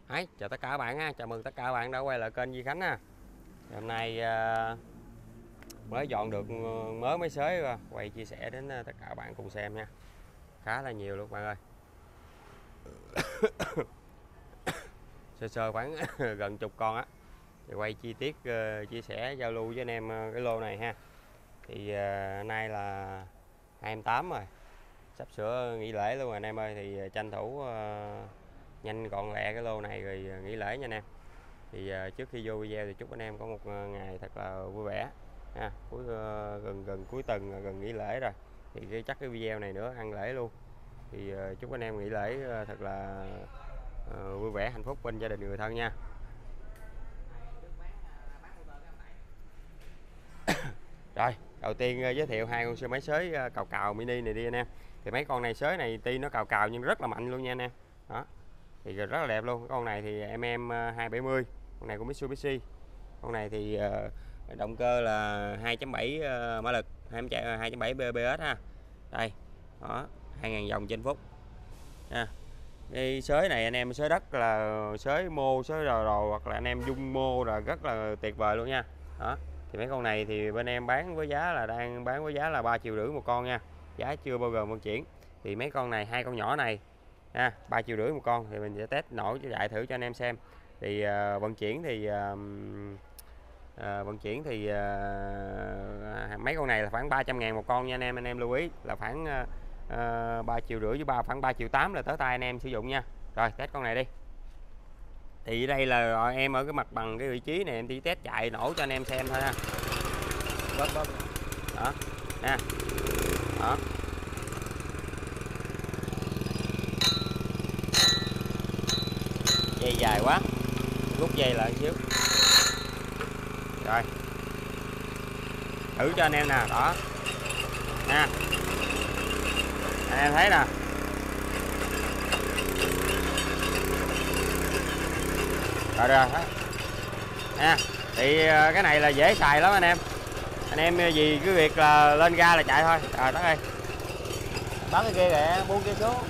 Đấy, chào tất cả các bạn ha, chào mừng tất cả các bạn đã quay lại kênh Duy Khánh ha. Hôm nay mới dọn được mớ máy xới rồi, quay chia sẻ đến tất cả các bạn cùng xem nha. Khá là nhiều luôn bạn ơi. Sơ sơ khoảng gần chục con á. Thì quay chi tiết chia sẻ giao lưu với anh em cái lô này ha. Thì nay là 28 rồi. Sắp sửa nghỉ lễ luôn rồi anh em ơi, thì tranh thủ nhanh gọn lẹ cái lô này rồi nghỉ lễ nha anh em. Thì trước khi vô video thì chúc anh em có một ngày thật là vui vẻ ha. Gần cuối tuần, gần nghỉ lễ rồi thì chắc cái video này nữa ăn lễ luôn. Thì chúc anh em nghỉ lễ thật là vui vẻ, hạnh phúc bên gia đình người thân nha. Rồi đầu tiên giới thiệu hai con xe máy xới cào cào mini này đi anh em. Thì mấy con này xới này tuy nó cào cào nhưng rất là mạnh luôn nha anh em. Đó thì rất là đẹp luôn. Con này thì MM270, con này của Mitsubishi. Con này thì động cơ là 2.7 mã lực, 2.7 PS ha. Đây đó, 2000 vòng trên phút nha. Cái xới này anh em xới đất là xới mô, xới đồ hoặc là anh em dung mô là rất là tuyệt vời luôn nha. Đó thì mấy con này thì bên em bán với giá là đang bán với giá là 3,5 triệu một con nha, giá chưa bao gồm vận chuyển. Thì mấy con này, hai con nhỏ này ha, 3,5 triệu một con, thì mình sẽ test nổ cho chạy thử cho anh em xem. Thì vận chuyển thì mấy con này là khoảng 300.000 một con nha anh em lưu ý là khoảng 3,5 triệu với khoảng 3,8 triệu là tới tay anh em sử dụng nha. Rồi test con này đi. Thì đây là em ở cái mặt bằng cái vị trí này em chỉ test chạy nổ cho anh em xem thôi ha. Bóp đó nha, đó dây dài quá, rút dây lại xíu. Rồi thử cho anh em nè, đó nha, anh em thấy nè. Rồi nha. Thì cái này là dễ xài lắm anh em gì cứ việc là lên ga là chạy thôi. Rồi tới đây bắn cái kia kìa, buông kia xuống.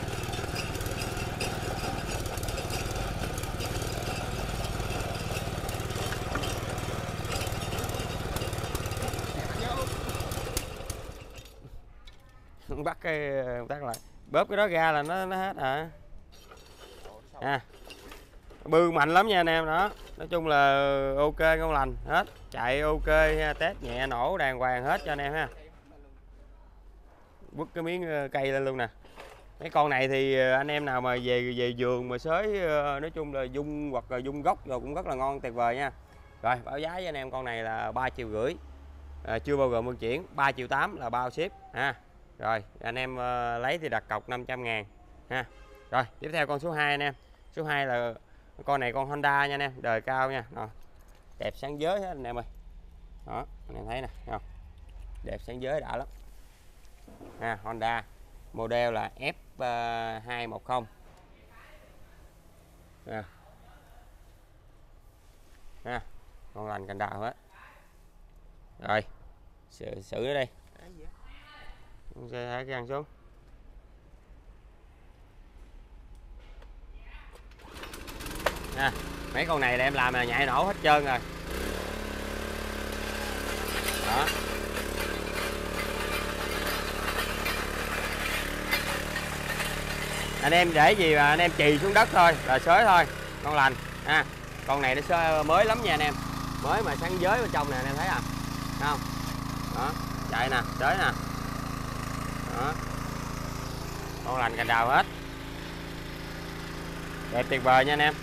Bắt cái tắt lại, bóp cái đó ra là nó hết hả nha. Bư mạnh lắm nha anh em. Đó nói chung là ok, ngon lành hết, chạy ok ha, test nhẹ nổ đàng hoàng hết cho anh em ha. Quất cái miếng cây lên luôn nè. Mấy con này thì anh em nào mà về vườn mà xới nói chung là dung hoặc là dung gốc rồi cũng rất là ngon, tuyệt vời nha. Rồi báo giá với anh em, con này là 3,5 triệu, chưa bao gồm vận chuyển, 3,8 triệu là bao ship ha. Rồi anh em lấy thì đặt cọc 500.000 ha. Rồi tiếp theo con số 2 anh em. Số 2 là con này, con Honda nha anh em, đời cao nha. Rồi, đẹp sáng giới hết anh em ơi. Đó anh em thấy nè, thấy không? Đẹp sáng giới đã lắm ha. Honda model là F210 ha, ngon lành cành đào hết. Rồi xử nó đi, thả cái ăn xuống nha. Mấy con này là em làm là nhạy nổ hết trơn rồi. Đó anh em để gì mà anh em chì xuống đất thôi là xới thôi, ngon lành ha. Con này nó mới lắm nha anh em, mới mà sáng giới bên trong nè anh em thấy à, thấy không? Đó chạy nè, xới nè, đó ngon lành cành đào hết, đẹp tuyệt vời nha anh em.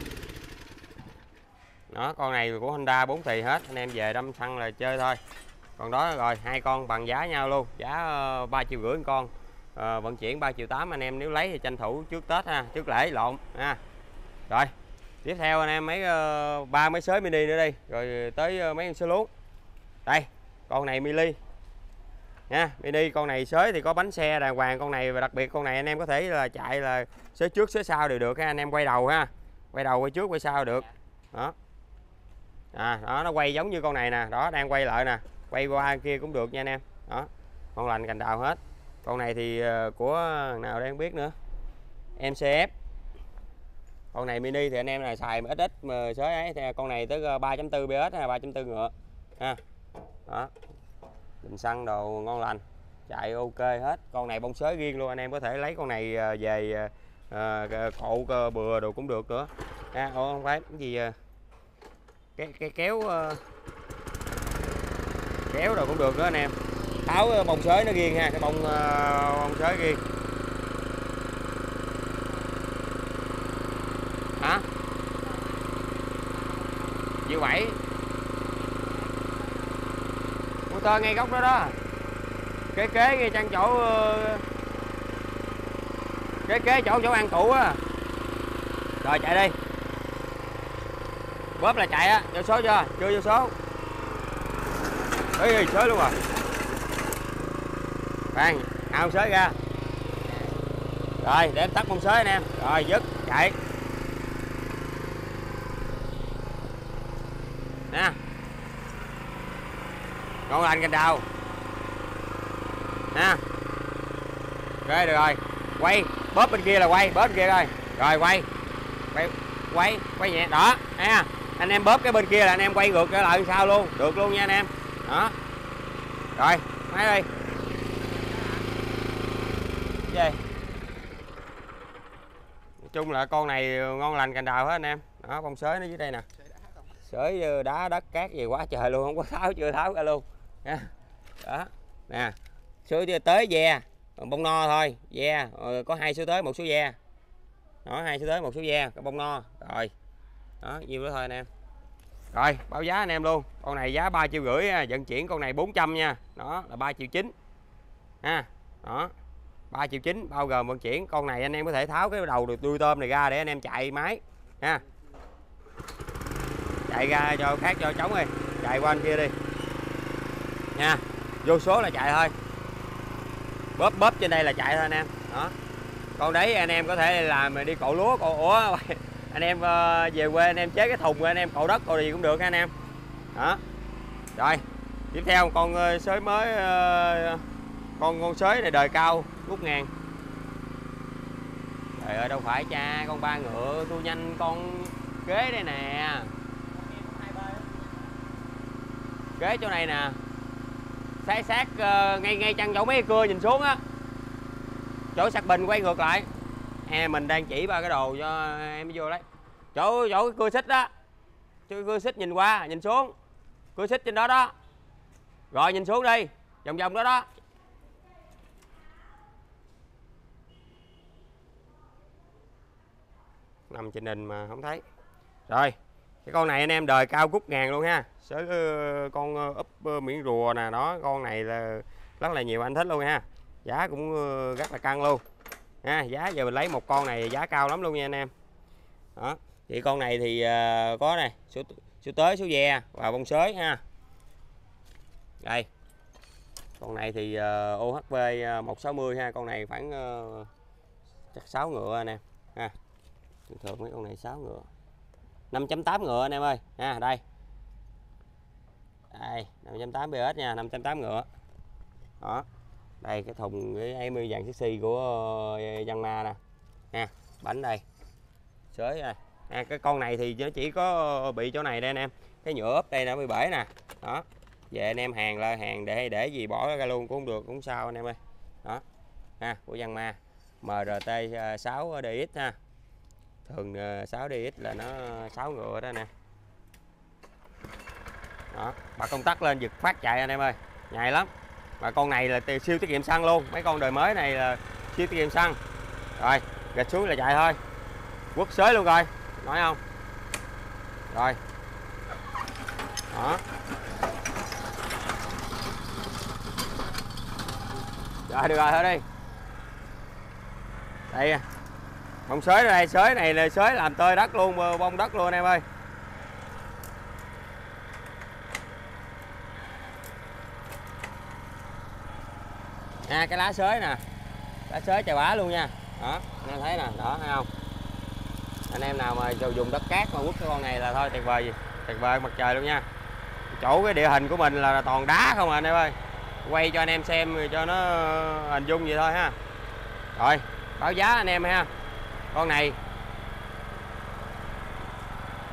Đó con này của Honda 4 thì hết, anh em về đâm xăng là chơi thôi. Còn đó rồi hai con bằng giá nhau luôn, giá 3,5 triệu một con, vận chuyển 3,8 triệu. Anh em nếu lấy thì tranh thủ trước Tết ha, trước lễ lộn ha. Rồi tiếp theo anh em ba máy xới mini nữa đi, rồi tới mấy con xới lú. Đây con này mini nha, mini con này xới thì có bánh xe đàng hoàng. Con này và đặc biệt con này anh em có thể là chạy là xới trước xới sau đều được ha. Anh em quay đầu ha, quay đầu quay trước quay sau được. Đó đó nó quay giống như con này nè, đó đang quay lại nè, quay qua kia cũng được nha anh em. Đó ngon lành cành đào hết. Con này thì của nào đang biết nữa, MCF Con này mini thì anh em là xài mà ít ít mà sới ấy, thì con này tới 3.4 PS hay 3.4 ngựa ha. Đó, bình xăng đồ ngon lành, chạy ok hết. Con này bông sới riêng luôn, anh em có thể lấy con này về cộ bừa đồ cũng được nữa ha. Không phải cái gì cái kéo kéo rồi cũng được đó anh em. Tháo bông sới nó riêng ha, cái bông sới riêng. Hả? Như vậy motor ngay góc đó đó, kế ngay trang chỗ kế chỗ ăn tủ á. Rồi chạy đi, bóp là chạy á. Vô số chưa vô số. Ê, sới luôn rồi. Khoan, ao sới ra. Rồi để em tắt bông sới anh em. Rồi dứt chạy nè, ngon lành cành đào nè. Ok được rồi, quay bóp bên kia là quay, bóp bên kia coi. Rồi quay nhẹ đó ha. Anh em bóp cái bên kia là anh em quay ngược trở lại sao luôn được luôn nha anh em. Đó rồi máy đi về. Nói chung là con này ngon lành cành đào hết anh em. Đó, bông sới nó dưới đây nè, sới đá đất cát gì quá trời luôn, không có tháo, chưa tháo ra luôn nha. Đó nè, sới tới ve bông no thôi, ve có 2 số tới 1 số ve. Đó, 2 số tới 1 số ve, cái bông no rồi. Đó nhiêu đó thôi anh em. Rồi báo giá anh em luôn. Con này giá 3,5 triệu, vận chuyển con này 400 nha. Đó là 3,9 triệu ha. Đó 3,9 triệu bao gồm vận chuyển. Con này anh em có thể tháo cái đầu đuôi tôm này ra để anh em chạy máy ha. Chạy ra cho khác cho trống đi, chạy qua anh kia đi nha. Vô số là chạy thôi, bóp trên đây là chạy thôi anh em. Đó, con đấy anh em có thể làm đi cậu lúa, cậu ủa anh em về quê anh em chế cái thùng anh em cậu đất cậu gì cũng được ha anh em. Đó rồi tiếp theo con sới mới, con sới này đời cao rút ngàn. Trời ơi đâu phải cha, con 3 ngựa thu nhanh con kế đây nè, kế chỗ này nè, sát ngay chân chỗ mấy cưa nhìn xuống á, chỗ sạc bình quay ngược lại. Mình đang chỉ ba cái đồ cho em vô lấy chỗ cái cưa xích đó, chỗ cưa xích nhìn qua nhìn xuống, cưa xích trên đó đó, rồi nhìn xuống đi vòng vòng đó đó. Nằm trên nền mà không thấy. Rồi cái con này anh em đời cao cút ngàn luôn ha. Sới con úp miếng rùa nè, đó con này là rất là nhiều anh thích luôn ha. Giá cũng rất là căng luôn ha. Giá giờ mình lấy một con này giá cao lắm luôn nha anh em. Đó thì con này thì có này số tới số ve và bông sới ha. Đây con này thì OHV 160 ha. Con này khoảng chắc 6 ngựa anh em ha. Thường mấy con này 6 ngựa, 5.8 ngựa anh em ơi ha. Đây 5.8 PS nha, 5.8 ngựa. Đó đây cái thùng cái 20 dàn sexy của Yanma nè ha. Bánh đây sới này cái con này thì nó chỉ có bị chỗ này đây anh em, cái nhựa ốp đây nó bị bể nè. Đó về anh em hàng là hàng để gì bỏ ra luôn cũng không được, cũng sao anh em ơi. Đó ha, của Yanma MRT 6 DX ha. Thường 6 DX là nó 6 ngựa đó nè. Đó bà công tắc lên giật phát chạy anh em ơi, nhạy lắm. Mà con này là siêu tiết kiệm xăng luôn, mấy con đời mới này là siêu tiết kiệm xăng. Rồi gạch xuống là chạy thôi, quất xới luôn rồi, nói không. Rồi đó rồi được rồi thôi đi. Đây bông sới ở đây, sới này là sới làm tơi đất luôn, bông đất luôn anh em ơi. Nha cái lá sới nè, lá sới chà bá luôn nha. Đó anh em thấy nè, đó thấy không. Anh em nào mà dùng đất cát mà quất cái con này là thôi tuyệt vời gì, tuyệt vời mặt trời luôn nha. Chỗ cái địa hình của mình là toàn đá không à anh em ơi, quay cho anh em xem cho nó hình dung vậy thôi ha. Rồi báo giá anh em ha. Con này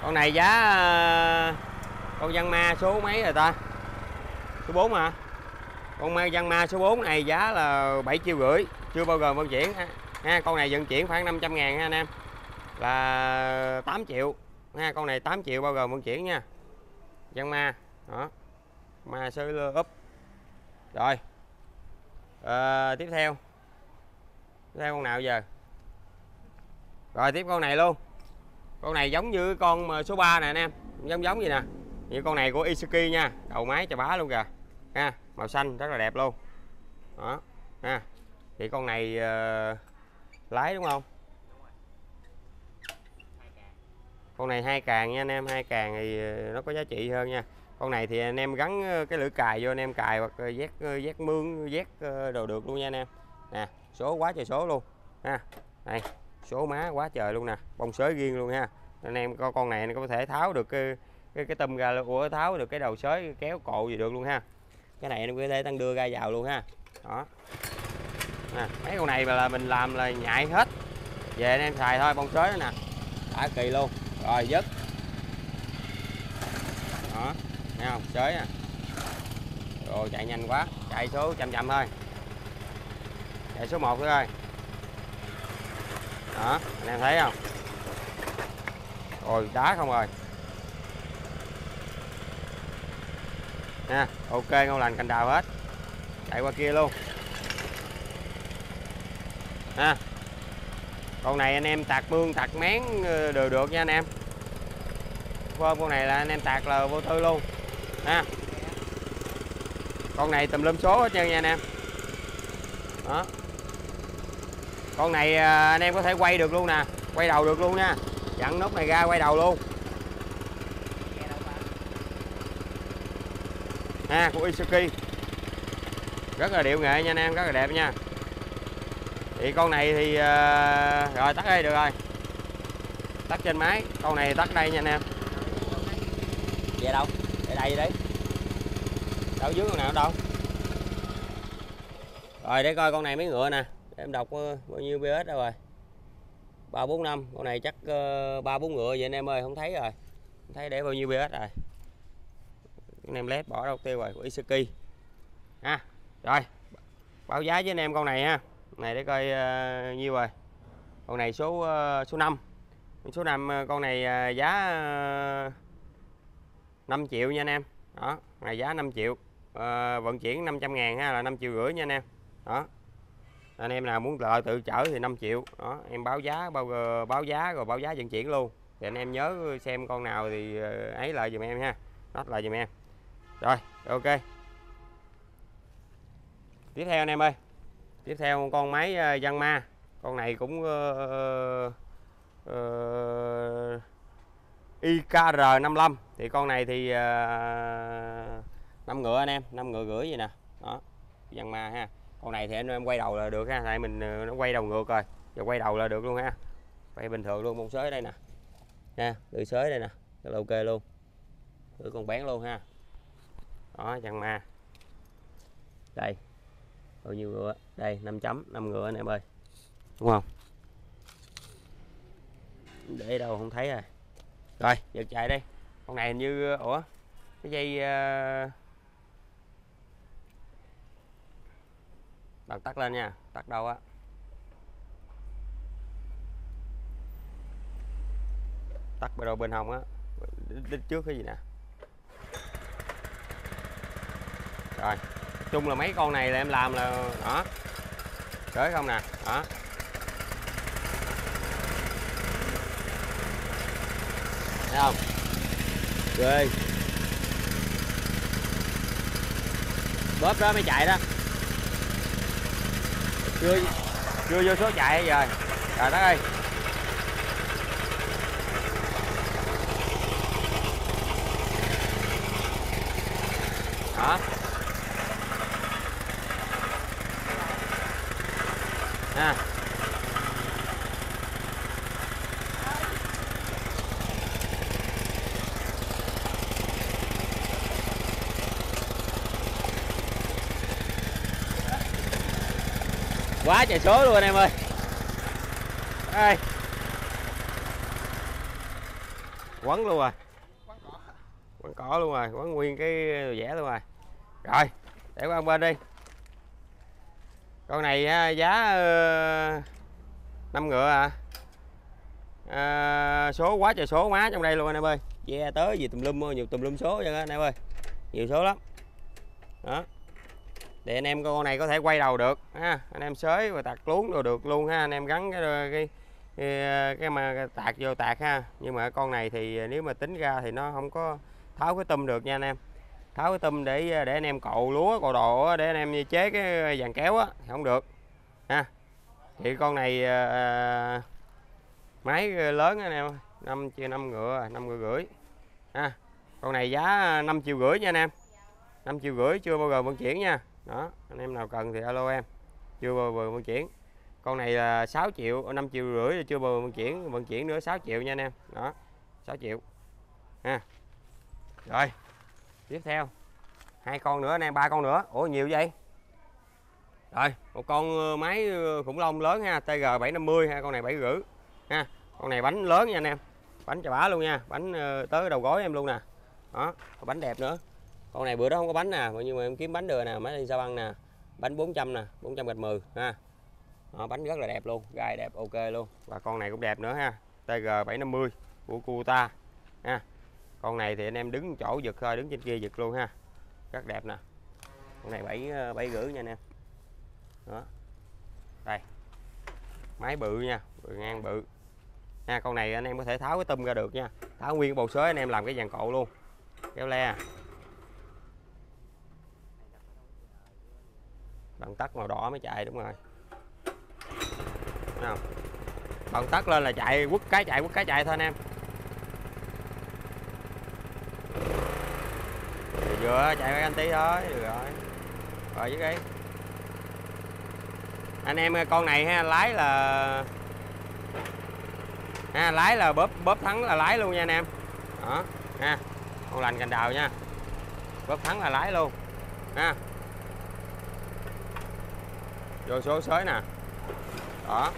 Con này giá con Văn Ma số mấy rồi ta? Số 4 hả? Con Văn Ma số 4 này giá là 7,5 triệu, chưa bao gồm vận chuyển ha. Con này vận chuyển khoảng 500.000 ha anh em, là 8 triệu ha. Con này 8 triệu bao gồm vận chuyển nha. Văn Ma đó, ma sơ úp. Rồi tiếp theo con nào giờ? Rồi tiếp con này luôn. Con này giống như con số 3 nè anh em, giống gì nè, như con này của Isuzu nha, đầu máy chà bá luôn kìa ha, màu xanh rất là đẹp luôn đó ha. Thì con này lái đúng không? Con này 2 càng nha anh em, 2 càng thì nó có giá trị hơn nha. Con này thì anh em gắn cái lưỡi cài vô, anh em cài hoặc vét mương, vét đồ được luôn nha anh em. Nè, số quá trời số luôn ha. Đây, số má quá trời luôn nè, bông xới riêng luôn ha. Anh em có con này anh có thể tháo được cái tùm ra, tháo được cái đầu xới, kéo cộ gì được luôn ha. Cái này em có thể tăng đưa ra vào luôn ha. Đó. Nè, mấy con này là mình làm là nhại hết. Về anh em xài thôi, bông xới đó nè. Đã kỳ luôn. Rồi dứt. Đó, thấy không? Xới nè. Rồi chạy nhanh quá, chạy số chậm thôi. Chạy số 1 thôi. Đó, anh em thấy không? Rồi đá không rồi. Nha, ok, ngon lành cành đào hết. Chạy qua kia luôn. Ha. Con này anh em tạt mương, tạt mén đều được nha anh em. Con này là anh em tạt là vô tư luôn. Ha. Con này tùm lum số hết trơn nha anh em. Đó. Con này anh em có thể quay được luôn nè, quay đầu được luôn nha. Dặn nút này ra quay đầu luôn. Ha, của Isuzu. Rất là điệu nghệ nha anh em, rất là đẹp nha. Thì con này thì rồi tắt đây được rồi. Tắt trên máy, con này tắt đây nha anh em. Về đâu? Để đây đấy. Đâu dưới con nào đâu. Rồi để coi con này mấy ngựa nè, để em đọc bao nhiêu PS đâu rồi. 345, con này chắc 3-4 ngựa vậy anh em ơi, không thấy rồi. Không thấy để bao nhiêu PS rồi. Anh em led bỏ đâu tiêu rồi, của Isuzu. Ha. Rồi. Báo giá với anh em con này ha. Này để coi nhiêu rồi. Con này số 5. Số 5 con này giá 5 triệu nha anh em. Đó, này giá 5 triệu. Vận chuyển 500.000 ha, là 5,5 triệu nha anh em. Đó. Anh em nào muốn tự chở thì 5 triệu. Đó, em báo giá rồi báo giá vận chuyển luôn. Thì anh em nhớ xem con nào thì ấy lại giùm em ha. Nốt lại giùm em. Rồi, ok. Tiếp theo anh em ơi. Tiếp theo con máy Văn Ma. Con này cũng IKR55. Thì con này thì 5 ngựa anh em, 5 ngựa rưỡi gì nè. Đó, Văn Ma ha. Con này thì anh em quay đầu là được ha, tại mình nó quay đầu ngược rồi. Giờ quay đầu là được luôn ha. Quay bình thường luôn, bông xới đây nè. Ha, lưỡi xới đây nè, rất là ok luôn. Lưỡi con bén luôn ha. Đó, Văn Ma. Đây. Bao nhiêu ngựa? Đây 5 chấm, 5 ngựa anh em ơi. Đúng không? Để đâu không thấy rồi. Rồi, giật chạy đi. Con này hình như ủa, cái dây bật tắt lên nha, tắt đâu á. Tắt bên đầu bên hông á. Đít trước cái gì nè. Rồi, chung là mấy con này là em làm là đó. Tới không nè, đó. Thấy không? Ghê. Bóp đó mới chạy đó. Chưa vô số chạy rồi. Trời đất ơi. Đó. Ha. Quá trời số luôn anh em ơi. Đây. quấn luôn rồi, quấn cỏ luôn rồi, quấn nguyên cái vẽ luôn rồi. Rồi để qua bên đi. Con này giá 5 ngựa số quá trời số má trong đây luôn anh em ơi. Ve tới gì tùm lum, nhiều tùm lum số vậy anh em ơi, nhiều số lắm đó. Để anh em con này có thể quay đầu được ha, anh em xới và tạt luống rồi được luôn ha, anh em gắn cái mà tạt vô tạt ha. Nhưng mà con này thì nếu mà tính ra thì nó không có tháo cái tum được nha anh em. Tháo cái tum để anh em cậu lúa cậu đồ để anh em chế cái dàn kéo á không được ha. Thì con này máy lớn anh em, 5 ngựa 5 ngựa rưỡi ha. Con này giá 5,5 triệu nha anh em, 5,5 triệu chưa bao gồm vận chuyển nha. Đó, anh em nào cần thì alo em, chưa bao gồm vận chuyển. Con này là 6 triệu, 5,5 triệu chưa bao gồm vận chuyển nữa 6 triệu nha anh em. Đó, 6 triệu ha. Rồi tiếp theo 2 con nữa anh em, 3 con nữa. Ủa nhiều vậy. Rồi một con máy khủng long lớn ha, TG 750 ha, con này 7,5 ha. Con này bánh lớn nha anh em, bánh chà bá luôn nha, bánh tới đầu gối em luôn nè. Đó, bánh đẹp nữa. Con này bữa đó không có bánh nè, nhưng mà em kiếm bánh được nè, máy đi Sa Băng nè, bánh 400 nè, 400 gạch 10 ha. Đó, bánh rất là đẹp luôn, gai đẹp ok luôn. Và con này cũng đẹp nữa ha, TG 750 của Kubota ha. Con này thì anh em đứng chỗ giật thôi, đứng trên kia giật luôn ha, rất đẹp nè. Con này 7,5 nha anh em. Đó, đây máy bự nha, ngang bự ha. Con này anh em có thể tháo cái tum ra được nha, tháo nguyên bầu xới anh em làm cái dàn cộ luôn, kéo le. Bằng tắt màu đỏ mới chạy, đúng rồi. Thấy không? Bằng tắt lên là chạy, quất cái chạy thôi anh em. Vừa chạy với anh tí thôi, được rồi. Rồi với cái anh em con này ha, lái là bóp thắng là lái luôn nha anh em. Đó ha, con lành cành đào nha, bóp thắng là lái luôn ha. Vô số xới nè. Đó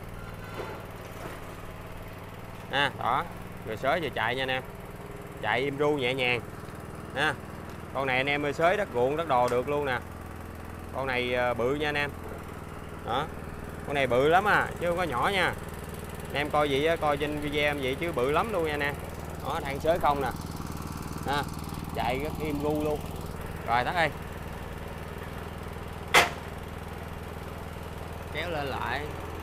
ha, đó rồi xới vừa chạy nha anh em, chạy im ru nhẹ nhàng ha. Con này anh em ơi, xới đất ruộng đất đồ được luôn nè. Con này bự nha anh em. Đó, con này bự lắm à, chứ không có nhỏ nha. Anh em coi vậy, coi trên video em vậy chứ bự lắm luôn nha anh em. Đó, đang xới không nè ha, chạy rất im ru luôn. Rồi tắt đi, kéo lên lại.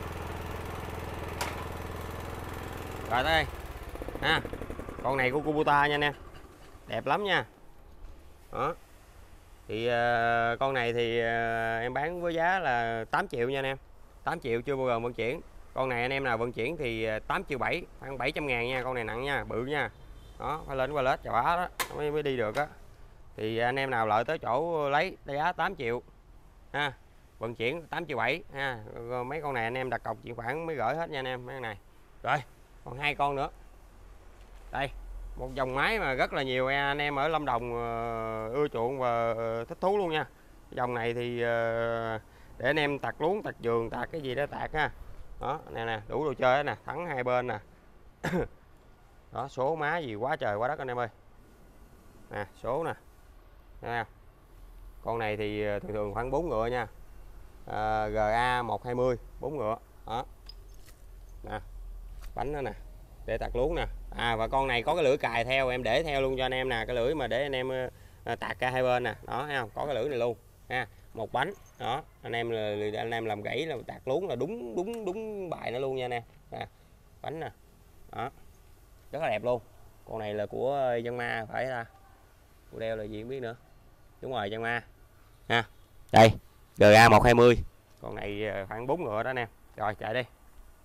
Rồi đây ha, con này của Kubota nha anh em, đẹp lắm nha. Đó thì con này thì em bán với giá là 8 triệu nha anh em, 8 triệu chưa bao gồm vận chuyển. Con này anh em nào vận chuyển thì 8,7 triệu, khoảng 700 ngàn nha. Con này nặng nha, bự nha. Đó, phải lên qua lết chà bá đó mới đi được á. Thì anh em nào lợi tới chỗ lấy giá 8 triệu ha, vận chuyển 8,7 triệu ha. Rồi mấy con này anh em đặt cọc chuyển khoản mới gửi hết nha anh em, mấy con này. Rồi còn 2 con nữa. Đây, một dòng máy mà rất là nhiều anh em ở Lâm Đồng ưa chuộng và thích thú luôn nha. Dòng này thì để anh em tạt luống, tạt giường, tạt cái gì đó tạt ha. Đó, nè đủ đồ chơi nè, thắng hai bên nè. Đó, số má gì quá trời quá đất anh em ơi. Nè, số nè. Nè. Con này thì thường khoảng 4 ngựa nha. GA 120 4 ngựa. Đó. Nè. Bánh đó nè, để tạt luống nè. Và con này có cái lưỡi cài theo, em để theo luôn cho anh em nè, cái lưỡi mà để anh em tạt ra hai bên nè. Đó, thấy không? Có cái lưỡi này luôn ha. Một bánh. Đó, anh em làm gãy là tạt luống là đúng bài nó luôn nha anh em. Nè, bánh nè. Đó. Rất là đẹp luôn. Con này là của Yanmar phải ta. Của đeo là gì không biết nữa. Đúng rồi, Yanmar. Ha. Đây, GA 120. Con này khoảng 4 ngựa đó anh em. Rồi chạy đi.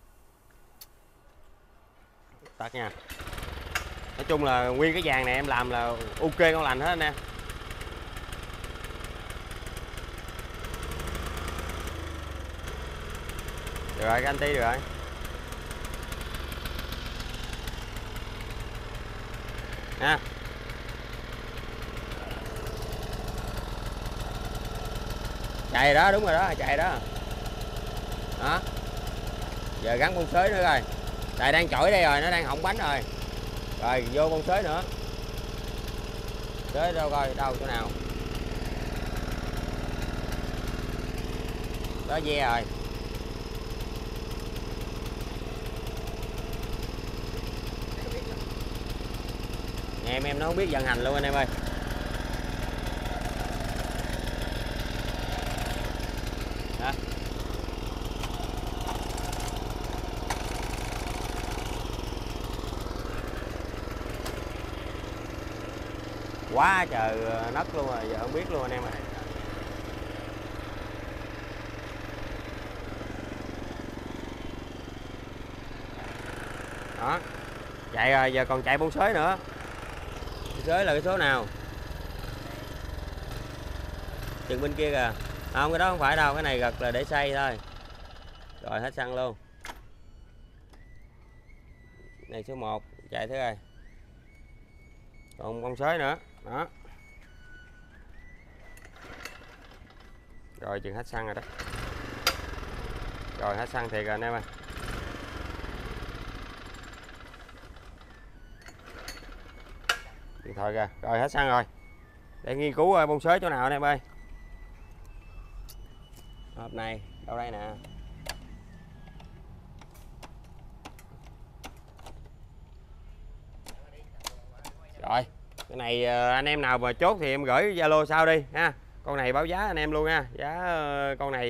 Tắt nha. Nói chung là nguyên cái dàn này em làm là ok con lành hết anh em. Được rồi, anh tí được rồi. Nha. Chạy đó, đúng rồi đó, chạy đó. Đó. Giờ gắn con xới nữa rồi. Tại đang chổi đây rồi, nó đang hỏng bánh rồi. Rồi vô con xới nữa. Xới đâu coi đâu chỗ nào. Đó ve rồi. Em nó không biết vận hành luôn anh em ơi. Đó. Quá trời nấc luôn rồi, giờ không biết luôn anh em ơi. Đó. Chạy rồi, giờ còn chạy bông xới nữa. Bông xới là cái số nào? Chừng bên kia kìa. Không, cái đó không phải đâu, cái này gật là để xây thôi. Rồi hết xăng luôn. Này số 1, chạy thế rồi. Còn bông xới nữa. Đó. Rồi chừng hết xăng rồi đó. Rồi hết xăng thiệt rồi anh em ơi. Điện thoại kìa. Rồi hết xăng rồi. Để nghiên cứu bông xới chỗ nào anh em ơi. Hộp này, đâu đây nè. Rồi, cái này anh em nào mà chốt thì em gửi Zalo sau đi ha. Con này báo giá anh em luôn nha. Giá con này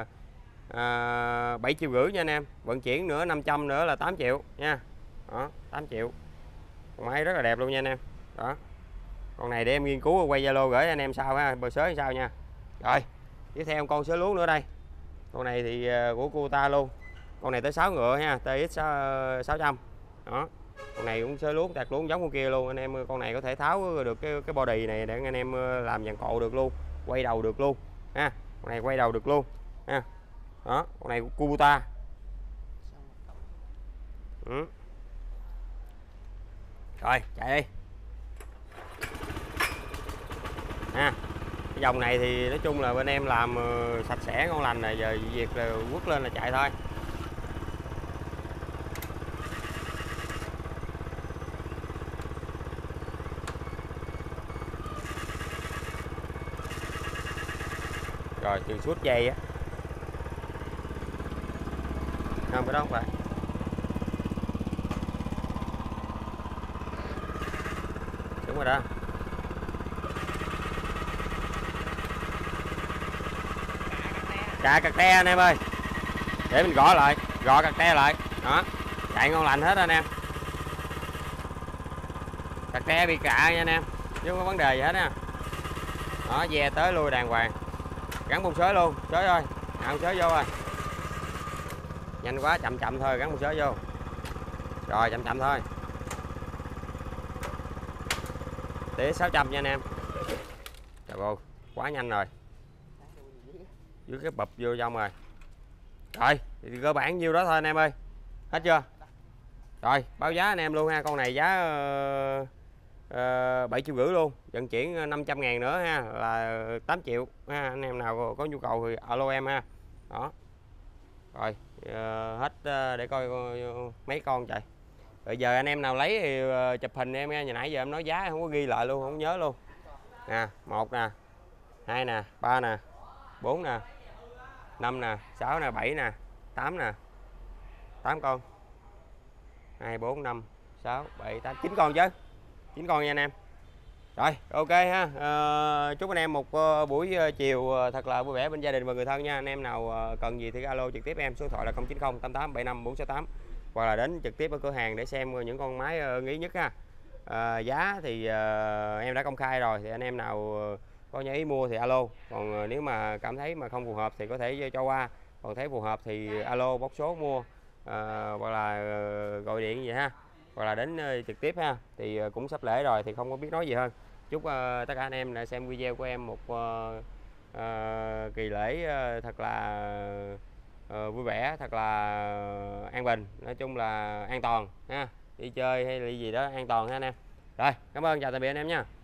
7,5 triệu nha anh em. Vận chuyển nữa 500 nữa là 8 triệu nha. Đó, 8 triệu. Con máy rất là đẹp luôn nha anh em. Đó. Con này để em nghiên cứu quay Zalo gửi anh em sau ha, bờ sới sau nha. Rồi, tiếp theo con sới luống nữa đây. Con này thì của Kubota luôn. Con này tới 6 ngựa ha, TX 600. Đó. Con này cũng sới luống, tạt luống giống con kia luôn anh em. Con này có thể tháo được cái body này để anh em làm dàn cộ được luôn, quay đầu được luôn ha. Con này quay đầu được luôn ha. Đó, con này của Kubota. Ừ. Rồi chạy đi ha. Cái dòng này thì nói chung là bên em làm sạch sẽ ngon lành này, giờ việc là quất lên là chạy thôi. Rồi chừng suốt dây á. Không, cái đó không phải. Đúng rồi đó. Cà cà te anh em ơi. Để mình gõ lại, gõ cà te lại. Đó. Chạy ngon lành hết anh em. Cà te bị cạ nha anh em. Chứ không có vấn đề gì hết nha. Đó, ve tới lui đàng hoàng. Gắn bông xới luôn, xới thôi. Nào xới vô rồi. Nhanh quá, chậm chậm thôi, gắn bông xới vô. Rồi chậm chậm thôi. Để 600 nha anh em. Trời ơi, quá nhanh rồi. Dưới cái bụp vô trong rồi. Rồi, thì cơ bản nhiêu đó thôi anh em ơi. Hết chưa? Rồi, báo giá anh em luôn ha. Con này giá 7,5 triệu luôn. Vận chuyển 500 ngàn nữa ha, là 8 triệu ha. Anh em nào có nhu cầu thì alo em ha. Đó. Rồi, hết để coi mấy con chạy. Rồi giờ anh em nào lấy thì chụp hình em nha. Hồi nãy giờ em nói giá không có ghi lại luôn, không nhớ luôn. Nè, 1 nè, 2 nè, 3 nè, 4 nè, 5 nè, 6 nè, 7 nè, 8 nè. 8 con. 2 4 5 6 7 8 9 con chứ. 9 con nha anh em. Rồi, ok ha. Chúc anh em một buổi chiều thật là vui vẻ bên gia đình và người thân nha. Anh em nào cần gì thì alo trực tiếp em, số điện thoại là 090 88 75 468, hoặc là đến trực tiếp ở cửa hàng để xem những con máy ưng ý nhất ha. Giá thì em đã công khai rồi, thì anh em nào có nhớ ý mua thì alo. Còn nếu mà cảm thấy mà không phù hợp thì có thể cho qua. Còn thấy phù hợp thì alo bóc số mua, hoặc là gọi điện vậy ha, hoặc là đến trực tiếp ha. Thì cũng sắp lễ rồi thì không có biết nói gì hơn. Chúc tất cả anh em đã xem video của em một kỳ lễ thật là vui vẻ, thật là an bình, nói chung là an toàn ha. Đi chơi hay là gì đó an toàn ha anh em. Rồi, cảm ơn, chào tạm biệt anh em nha.